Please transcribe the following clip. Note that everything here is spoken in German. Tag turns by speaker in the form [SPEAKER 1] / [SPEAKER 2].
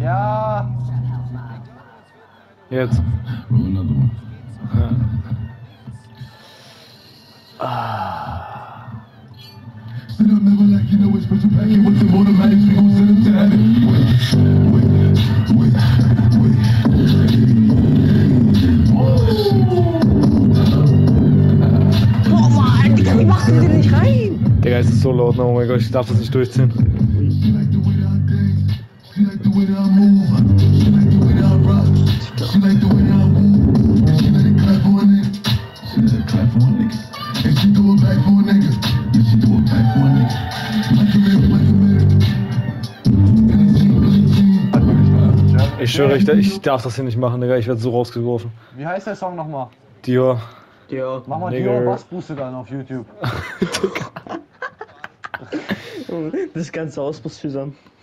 [SPEAKER 1] Ja.
[SPEAKER 2] Jetzt.
[SPEAKER 3] Boah, Mann, Digga, wie machst du den nicht rein?
[SPEAKER 2] Digga, es ist so laut, oh mein Gott, ich darf das nicht durchziehen. Ich schwöre, ich darf das hier nicht machen, Digga, ich werde so rausgeworfen.
[SPEAKER 1] Wie heißt der Song nochmal?
[SPEAKER 2] Dior.
[SPEAKER 3] Ja.
[SPEAKER 1] Mach mal
[SPEAKER 2] Nigger.
[SPEAKER 1] Dior Bassbuße dann auf YouTube.
[SPEAKER 3] Das ganze Haus muss zusammen.